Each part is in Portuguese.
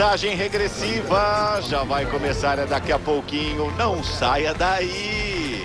Contagem regressiva já vai começar daqui a pouquinho. Não saia daí.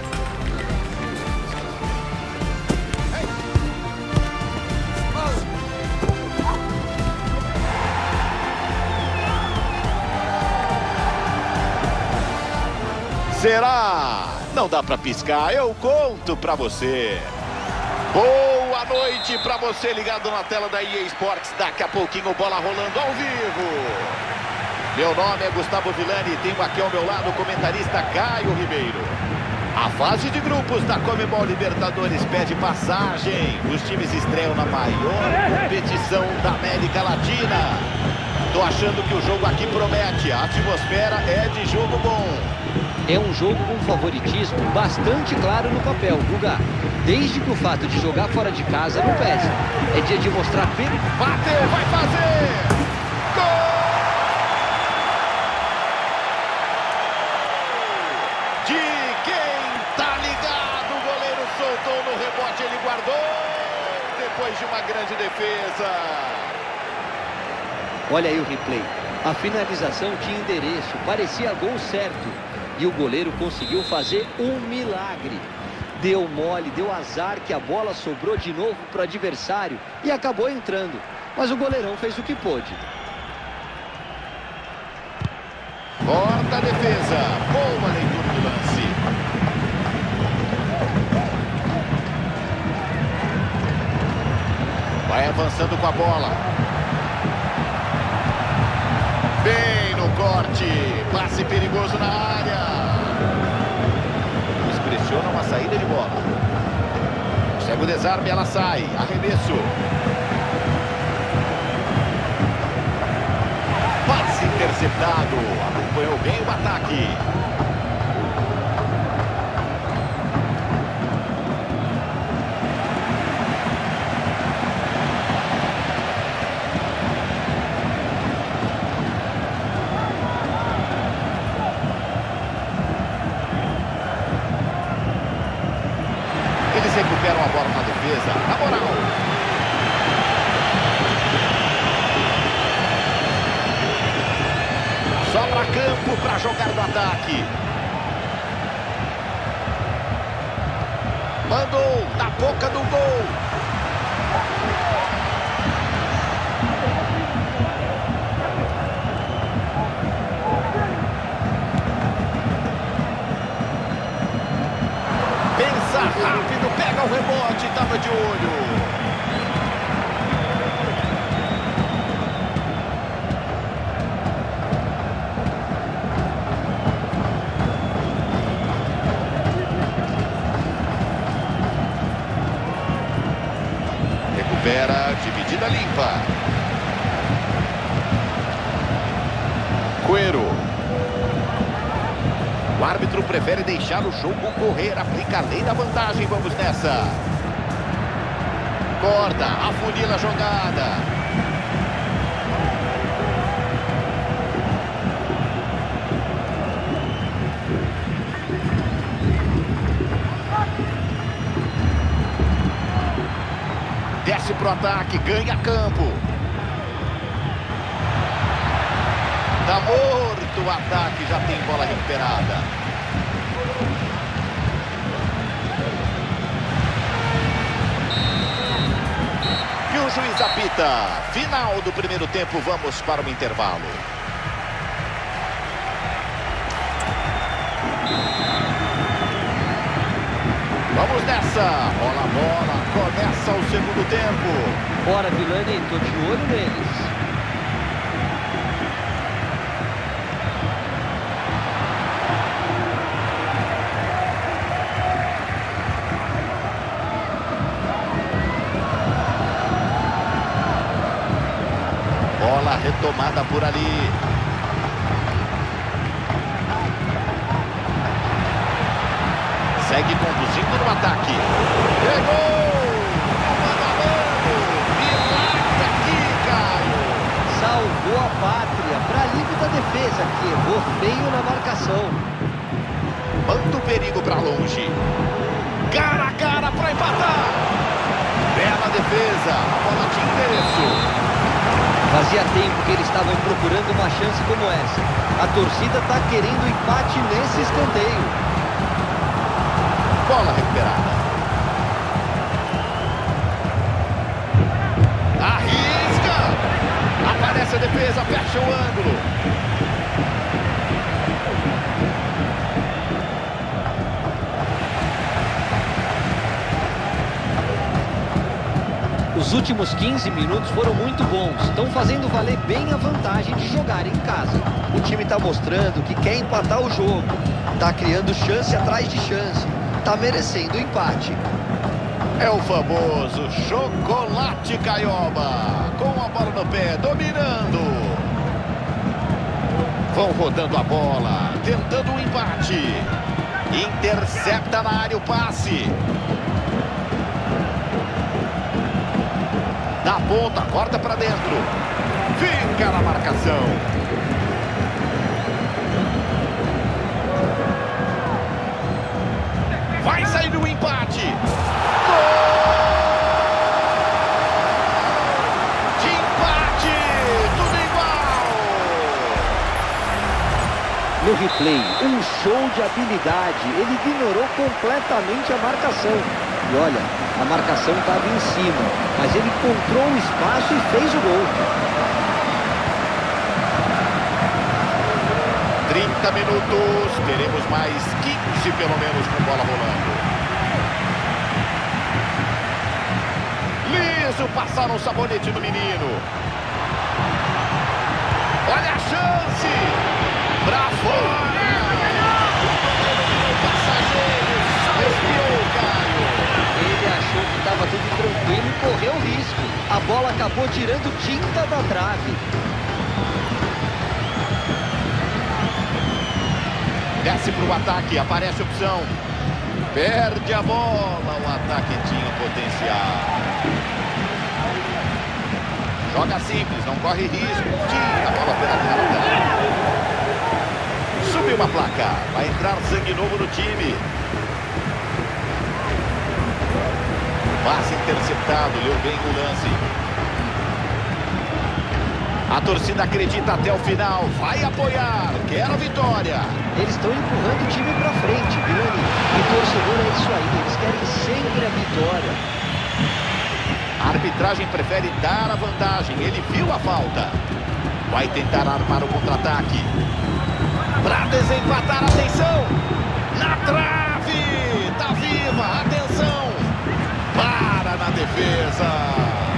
Será? Não dá pra piscar, eu conto pra você. Boa noite pra você ligado na tela da EA Sports. Daqui a pouquinho bola rolando ao vivo. Meu nome é Gustavo Villani e tenho aqui ao meu lado o comentarista Caio Ribeiro. A fase de grupos da Conmebol Libertadores pede passagem. Os times estreiam na maior competição da América Latina. Tô achando que o jogo aqui promete. A atmosfera é de jogo bom. É um jogo com favoritismo bastante claro no papel, Guga. Desde que o fato de jogar fora de casa não pese. É dia de mostrar... Bateu, vai fazer! Gol! De quem tá ligado, o goleiro soltou no rebote, ele guardou depois de uma grande defesa. Olha aí o replay. A finalização tinha endereço, parecia gol certo. E o goleiro conseguiu fazer um milagre. Deu mole, deu azar que a bola sobrou de novo para o adversário e acabou entrando. Mas o goleirão fez o que pôde. Corta a defesa. Boa leitura do lance. Vai avançando com a bola. Bem no corte. Passe perigoso na área. Pressiona uma saída de bola. Consegue o desarme, ela sai. Arremesso. Passe interceptado. Acompanhou bem o ataque. Eles recuperam a bola na defesa. Na moral. Sobra campo para jogar no ataque. Mandou na boca do gol. Rápido, pega o rebote, estava de olho. Recupera, dividida limpa. Cuero. O árbitro prefere deixar o jogo correr, aplica a lei da vantagem, vamos nessa. Corta, afunila a jogada. Desce pro ataque, ganha campo. Tá morto o ataque, já tem bola recuperada. E o juiz apita. Final do primeiro tempo, vamos para o intervalo. Vamos nessa. Bola, bola. Começa o segundo tempo. Bora, Villani, tô de olho neles. Bola retomada por ali. Segue conduzindo no ataque. Pegou! Milagre aqui, Caio. Salvou a pátria para alívio da defesa, que errou feio na marcação. Manda o perigo para longe. Cara a cara para empatar. Bela defesa. A bola tinha endereço. Fazia tempo que eles estavam procurando uma chance como essa. A torcida está querendo empate nesse escanteio. Bola recuperada. Arrisca! Aparece a defesa, fecha o ângulo. Os últimos 15 minutos foram muito bons. Estão fazendo valer bem a vantagem de jogar em casa. O time está mostrando que quer empatar o jogo. Está criando chance atrás de chance. Está merecendo o empate. É o famoso chocolate Caioba. Com a bola no pé, dominando. Vão rodando a bola, tentando um empate. Intercepta na área o passe. Da ponta, corta para dentro. Fica na marcação. Vai sair no empate. Gol! De empate, tudo igual. No replay, um show de habilidade. Ele ignorou completamente a marcação. E olha, a marcação estava em cima, mas ele encontrou o espaço e fez o gol. 30 minutos, teremos mais 15 pelo menos com bola rolando. Liso, passaram o sabonete no menino. Olha a chance! Pra fora! Passageiro, só espiou, Caio. Ele achou que estava tudo tranquilo e correu risco. A bola acabou tirando tinta da trave. Desce para o ataque, aparece a opção. Perde a bola, o ataque tinha potencial. Joga simples, não corre risco. Tira a bola pela lateral. Subiu uma placa, vai entrar sangue novo no time. Passe interceptado, leu bem o lance. A torcida acredita até o final, vai apoiar, quer a vitória. Eles estão empurrando o time pra frente, Vilani. E torcedor é isso aí, eles querem sempre a vitória. A arbitragem prefere dar a vantagem, ele viu a falta. Vai tentar armar o contra-ataque. Para desempatar, atenção! Na trave! Tá viva, atenção! Para na defesa!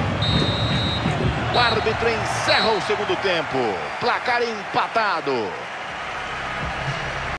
O árbitro encerra o segundo tempo. Placar empatado.